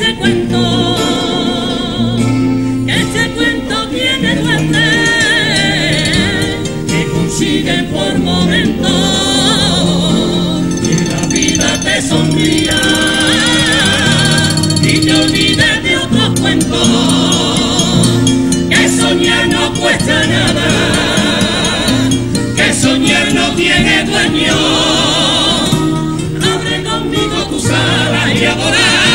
ese cuento tiene duendes que consiguen por momentos que la vida te sonría y te olvides de otros cuentos, que soñar no cuesta nada, que soñar no tiene dueño. Abre conmigo tus alas y adora,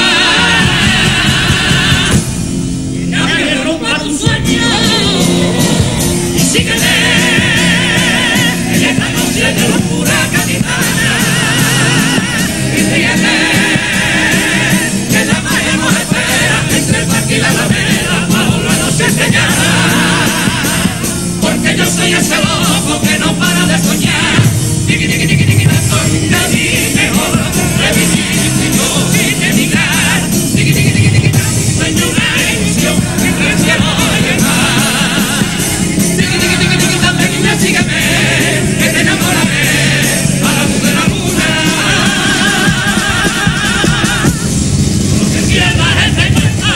que rompa tu sueño y sígueme en esta noche de locura capitana y ríete, que la magia nos espera entre el parque y la alameda bajo la noche estrellada, porque yo soy ese loco que no para de soñar. Tiki tiki tiki tiki, soña mi mejor revisito y yo sin emigrar. Tiki tiki tiki tiki, sueño una ilusión entre el cielo y el mar. Tiki tiki tiki tiki, dame niña, sígueme, que te enamoraré a la luz de la luna. No te pierdas ese cuento.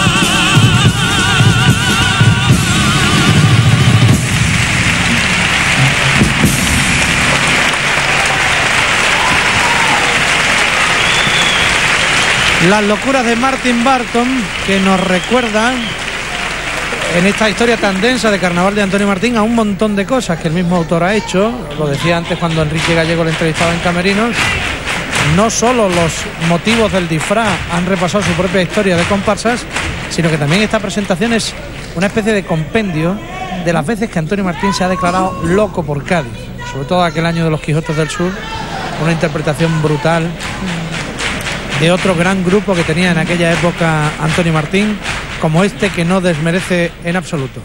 Las locuras de Martin Barton, que nos recuerdan en esta historia tan densa de Carnaval de Antonio Martín a un montón de cosas que el mismo autor ha hecho. Lo decía antes cuando Enrique Gallego le entrevistaba en Camerinos. No solo los motivos del disfraz han repasado su propia historia de comparsas, sino que también esta presentación es una especie de compendio de las veces que Antonio Martín se ha declarado loco por Cádiz, sobre todo aquel año de los Quijotes del Sur, una interpretación brutal de otro gran grupo que tenía en aquella época Antonio Martín, como este, que no desmerece en absoluto.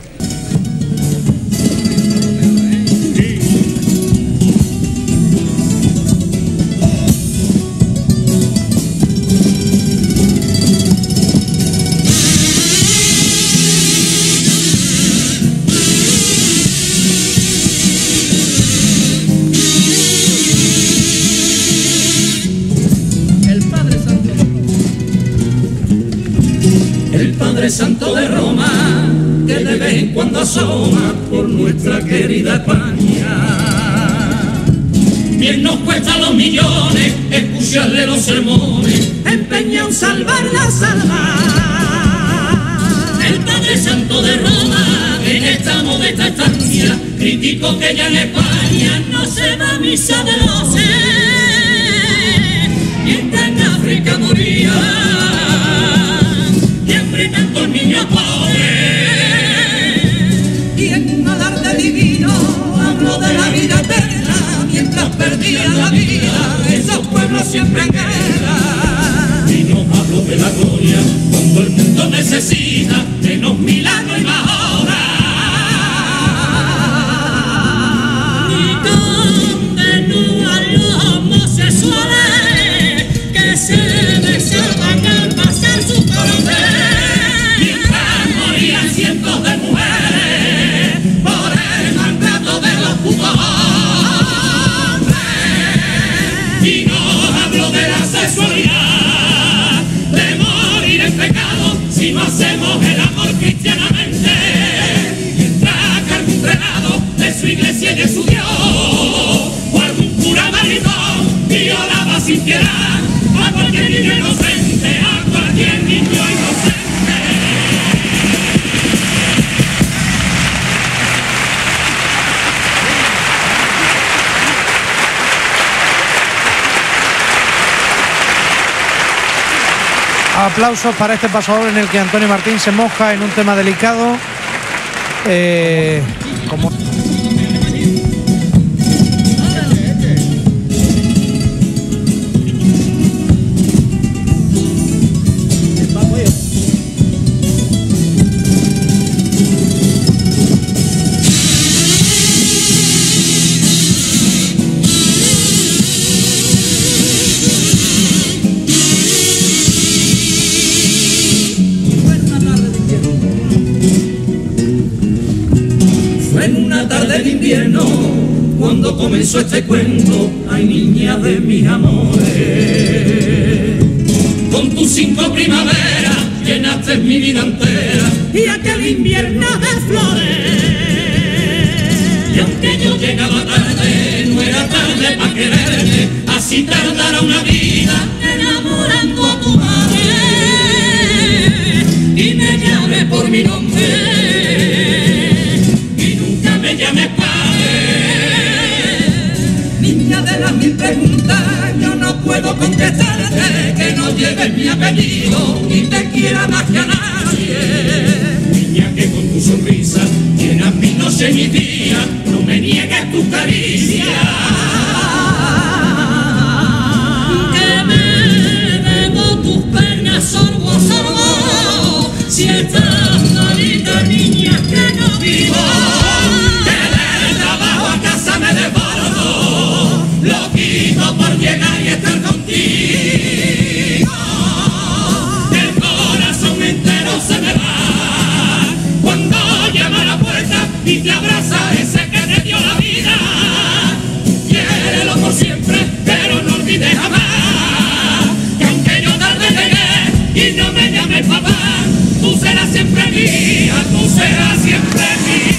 Santo de Roma, que de vez en cuando asoma por nuestra querida España. Bien nos cuesta los millones escucharle los sermones, empeñado en salvar la salva. El Padre Santo de Roma, en esta modesta estancia, criticó que ya en España no se va a misa de 12, mientras en África moría tantos niños pobres, y en un alarde divino habló de la vida eterna, mientras perdían la vida esos pueblos siempre en guerra. Y nos habló de la gloria cuando el mundo necesita menos milagros y más obras. Y condenó a los homosexuales que se besaban al pasar su corazón. Cientos de mujeres por el maltrato de los putos hombres. Y no hablo de la sexualidad, de morir en pecado si no hacemos el amor cristianamente. Mientras que algún renado de su iglesia y de su Dios, o algún cura maritón violaba sin piedad a cualquier niño inocente, a cualquier niño inocente. Aplausos para este pasador en el que Antonio Martín se moja en un tema delicado, como de invierno, cuando comenzó este cuento, ay niña de mis amores, con tus 5 primaveras llenaste mi vida entera y aquel invierno de flores. Y aunque yo llegaba tarde, no era tarde para quererte, así tardará una vida enamorando a tu madre y me llame por mi nombre y nunca me llames padre. Niña de las 1000 preguntas, yo no puedo contestarte que no lleves mi apellido y te quiera más que a nadie. Niña que con tu sonrisa llenas mi noche y mi día, no me niegues tu caricia. Que me bebo tus penas sorbo a sorbo, si estás malita niña que no vivo. Que del trabajo a casa me desbordo, lo quito por llegar y estar contigo. El corazón entero se me va cuando llama a la puerta y te abraza ese que te dio la vida. Quiérelo por siempre, pero no olvides jamás que aunque yo tarde llegué y no me llames papá, tú serás siempre mía, tú serás siempre mía.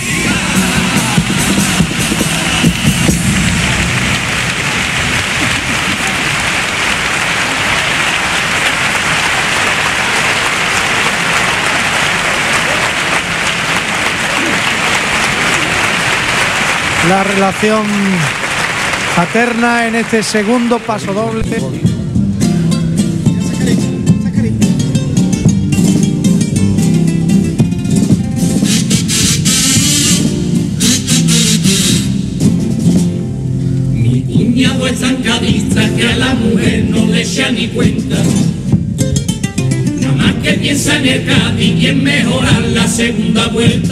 La relación paterna en este segundo paso doble. Mi cuñado es zancadista que a la mujer no le echa ni cuenta, nada más que piensa en el Cádiz y en mejorar la segunda vuelta.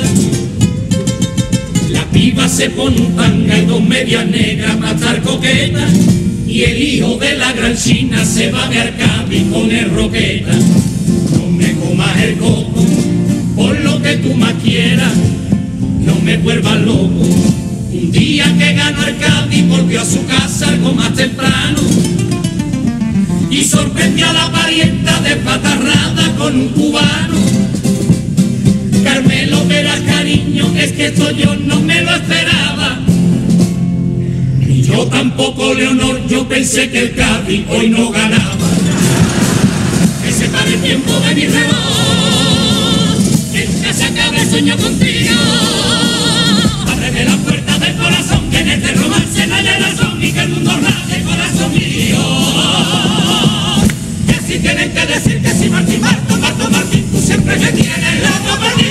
La piba se pone un tanga y 2 medias negras para estar coqueta, y el hijo de la gran china se va de Arcadi con el roqueta. No me comas el coco por lo que tú más quieras, no me vuelvas loco. Un día que ganó Arcadi volvió a su casa algo más temprano y sorprendió a la parienta despatarrada con un cubano. Carmelo, verás cariño, es que esto yo no me lo esperaba. Ni yo tampoco, Leonor, yo pensé que el Cádiz hoy no ganaba. Que se pare el tiempo de mi reloj, que nunca se acabe el sueño contigo. Ábreme las puertas del corazón, que en este romance no haya razón, ni que el mundo raje, corazón mío. Que si tienen que decir que si Martín, Martín, tú siempre me tienes loco perdido.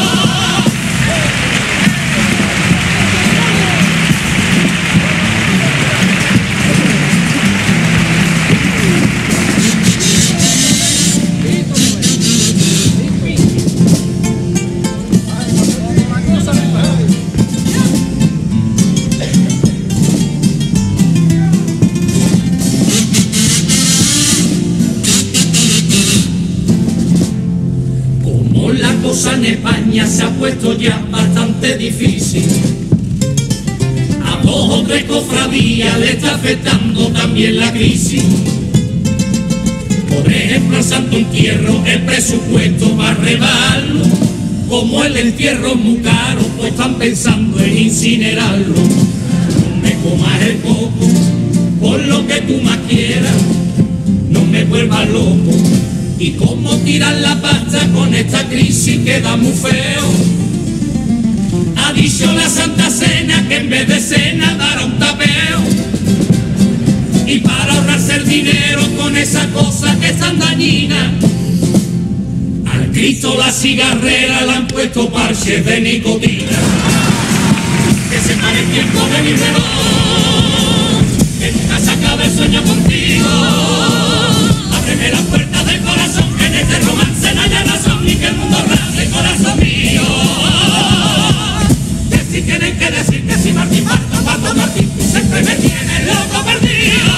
En España se ha puesto ya bastante difícil, a 2 o 3 cofradías le está afectando también la crisis. Por ejemplo, al Santo Entierro el presupuesto va a rebajarlo, como el entierro es muy caro, pues están pensando en incinerarlo. No me comas el coco por lo que tú más quieras, no me vuelvas loco. Y cómo tirar la pasta con esta crisis queda muy feo. Ha dicho la Santa Cena que en vez de cena dará un tapeo. Y para ahorrarse el dinero con esa cosa que es tan dañina, al Cristo la cigarrera le han puesto parches de nicotina. Que se pare el tiempo de mi reloj, que nunca se acabe el sueño contigo. Ábreme las puertas del corazón, que en este romance no haya razón, y que el mundo raje, corazón mío. Que si tienen que decir que si Martín, Martín, tú siempre me tienes loco perdido.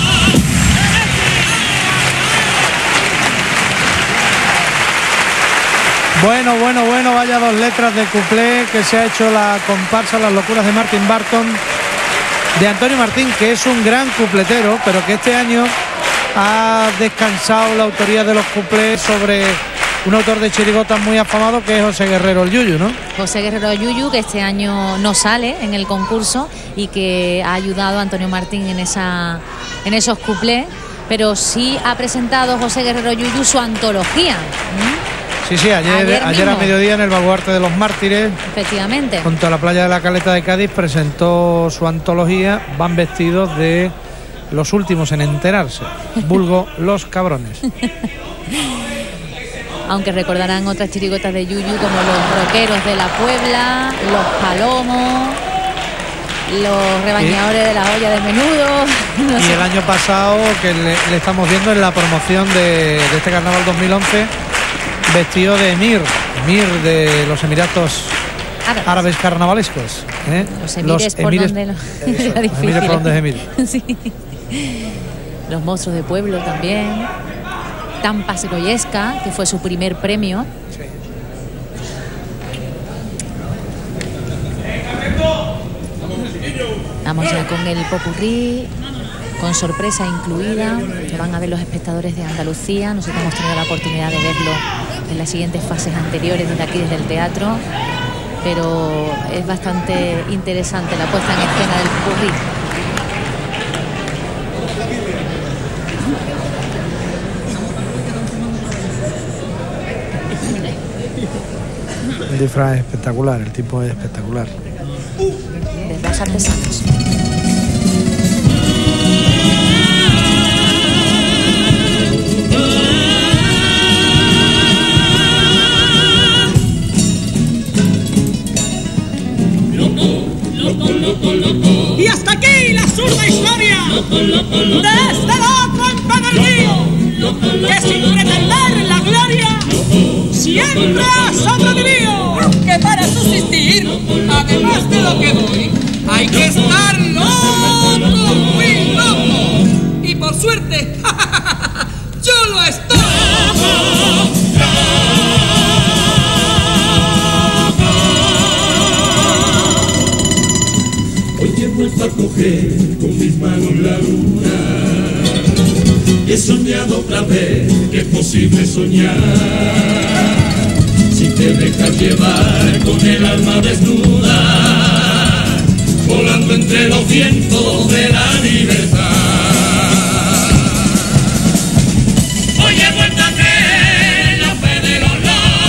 Bueno, vaya 2 letras de cuplé que se ha hecho la comparsa Las locuras de Martín Barton, de Antonio Martín, que es un gran cupletero, pero que este año ha descansado la autoría de los cuplés sobre un autor de chirigotas muy afamado, que es José Guerrero el Yuyu, ¿no? José Guerrero el Yuyu, que este año no sale en el concurso y que ha ayudado a Antonio Martín en esos cuplés, pero sí ha presentado José Guerrero Yuyu su antología. Sí, ayer a mediodía en el Baluarte de los Mártires, efectivamente, junto a la playa de la Caleta de Cádiz, presentó su antología. Van vestidos de los últimos en enterarse, vulgo los cabrones. Aunque recordarán otras chirigotas de Yuyu como los roqueros de la Puebla, los palomos, los rebañadores de la olla de menudo. No sé. El año pasado, que le estamos viendo en la promoción de este carnaval 2011, vestido de emir de los Emiratos Árabes Carnavalescos. Los emires por donde es emir. Sí. Los monstruos de pueblo también. Tampa Segoyesca, que fue su primer premio. Sí. Vamos ya con el popurrí, con sorpresa incluida, que van a ver los espectadores de Andalucía. Nosotros hemos tenido la oportunidad de verlo en las siguientes fases anteriores desde aquí, desde el teatro, pero es bastante interesante la puesta en escena del popurrí. El disfraz es espectacular, el tipo es espectacular. Desde los artesanos. Y hasta aquí la absurda historia de este loco empedernido que sin pretender la gloria siempre ha sobrevivido. Que para subsistir, además de lo que doy, hay que estar loco, muy loco. Y por suerte, yo lo estoy. Hoy he vuelto a coger con mis manos la luna. He soñado otra vez que es posible soñar. Si te dejas llevar con el alma desnuda, volando entre los vientos de la libertad. Hoy he vuelto a creer en la fe de los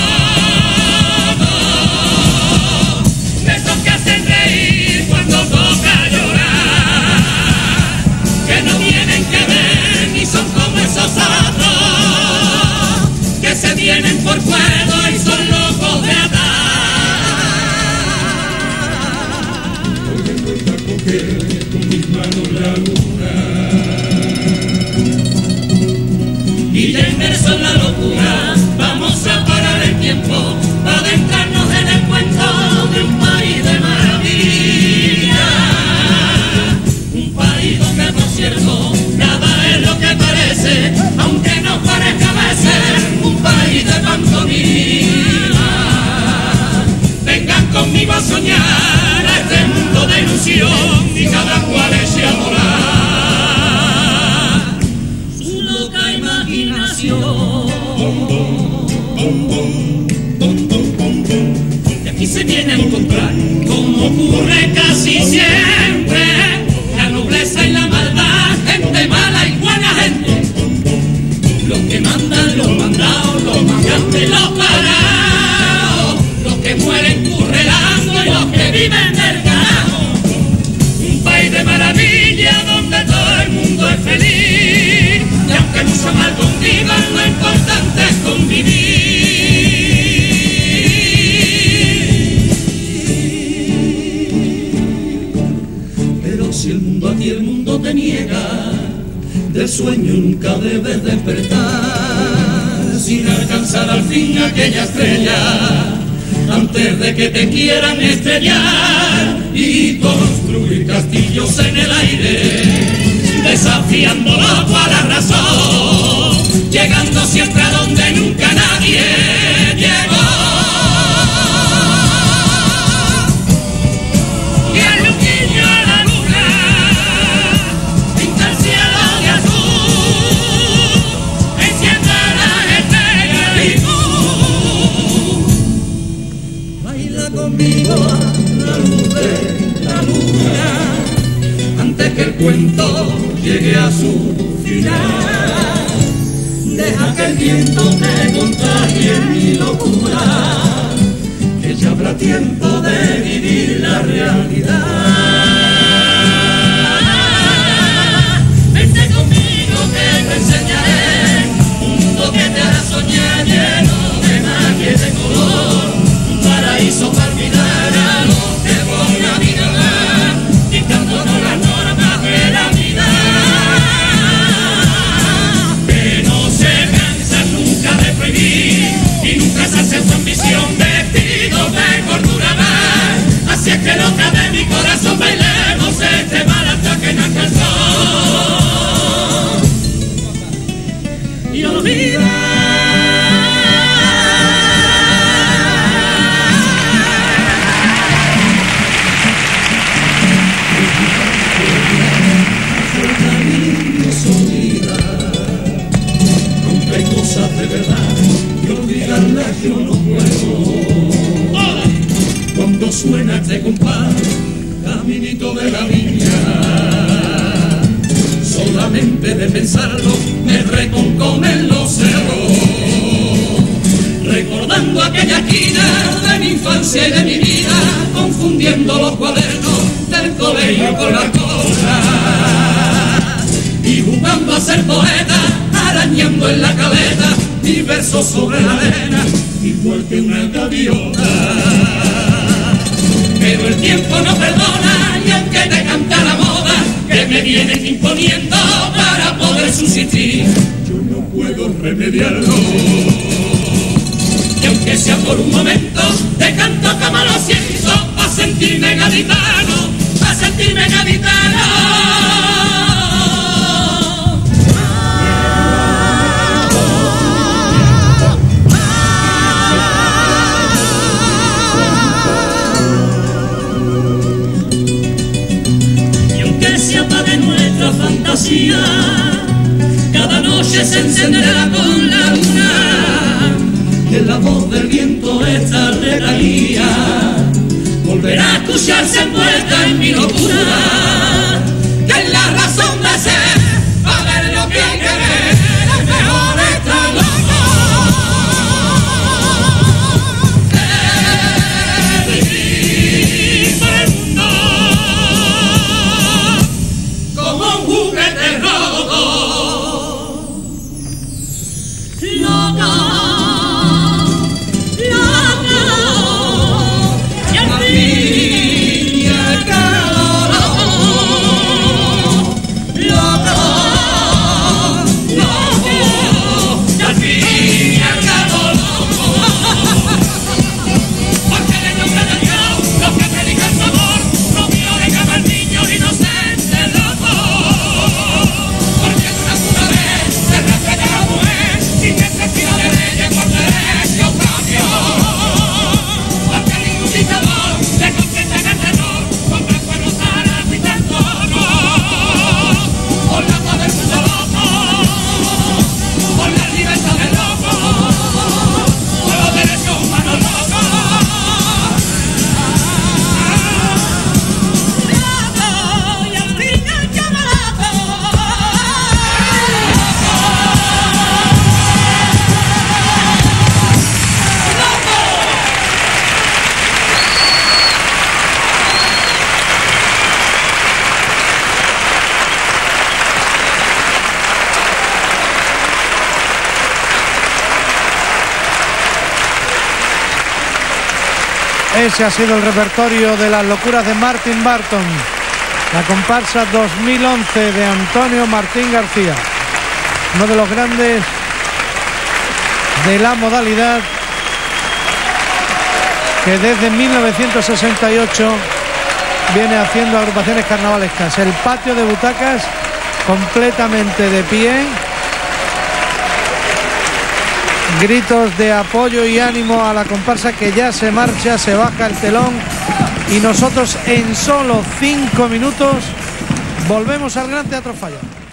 locos, de esos que hacen reír cuando toca llorar, que no tienen que ver ni son como esos otros que se tienen por cuerdo y son locos de atar. Hoy he vuelto a coger con mis manos la luna y ya inmerso en la locura vamos a parar el tiempo para adentrarnos en el cuento de un país de maravilla, un país donde por cierto nada es lo que parece, aunque nos parezca a veces un país de pantomima. Vengan conmigo a soñar a este mundo de ilusión y cada cual eche a volar su loca imaginación. Y aquí se viene a encontrar, como ocurre casi siempre, la nobleza y la maldad, gente mala y buena gente. Los que mandan, los mandados, los mangantes, los parados, los que mueren currelando y los que viven del carajo. Un país de maravilla donde todo el mundo es feliz, y aunque mucho mal convivan, lo importante es convivir. Pero si el mundo a ti el mundo te niega, del sueño nunca debes despertar, sin alcanzar al fin aquella estrella, antes de que te quieran estrellar y construir castillos en el aire, desafiándolo a la razón, llegando siempre a donde nunca nadie llegó. Y el niño a la luna pinta el cielo de azul, cuento llegue a su final. Deja que el viento me contagie mi locura, que ya habrá tiempo de vivir la realidad. Vente conmigo que te enseñaré un mundo que te hará soñar, lleno de magia y de color, un paraíso para olvidar a lo que voy a mirar, dictándonos las normas de la vida. Que no se cansa nunca de prohibir y nunca sacia su ambición, vestidos de cordura más. Así es que loca de mi corazón bailemos este mal hasta que nazca el sol y olvida. Nunca hay cosas de verdad y olvidarlas yo no puedo. Cuando suena este compás, caminito de la viña, solamente de pensarlo me reconcomen los cerros, recordando aquella esquina de mi infancia y de mi vida, confundiendo los cuadernos del colegio con las cosas y jugando a ser poeta, arañando en la caleta mis versos sobre la arena, igual que una gaviota. Pero el tiempo no perdona y aunque te canta la moda que me vienen imponiendo para poder subsistir, yo no puedo remediarlo. Y aunque sea por un momento, te canto como lo siento, pa' sentirme gaditano, pa' sentirme gaditano. Fantasía, cada noche se encenderá con la luna y en la voz del viento esta letanía volverá a escucharse envuelta en mi locura, que es la razón de ser, para ver lo que hay que ver, es mejor estar loco de vivir por el mundo como un juguete roto. Loco, loco, y al fin y al cabo loco, loco, loco, y al fin y al cabo loco. Porque en el nombre de Dios, los que predican su amor, no violen al niño inocente loco. Porque es una pura vez se respeta a la mujer sin necesidad de leyes por derecho propio. Porque ningún dictador se consiente en el terror contra pueblos árabes y tantono. Por la paz del mundo loco, por la libertad del loco, por los derechos humanos locos. Loco, y al final llama loco. Ese ha sido el repertorio de las locuras de Martin Barton, la comparsa 2011 de Antonio Martín García, uno de los grandes de la modalidad, que desde 1968 viene haciendo agrupaciones carnavalescas. El patio de butacas completamente de pie, gritos de apoyo y ánimo a la comparsa que ya se marcha, se baja el telón y nosotros en solo 5 minutos volvemos al Gran Teatro Falla.